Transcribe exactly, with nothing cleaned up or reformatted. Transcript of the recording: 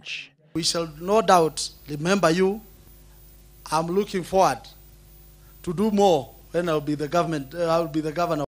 change. We shall no doubt remember you. I'm looking forward to do more when I'll be the government, uh, I'll be the governor.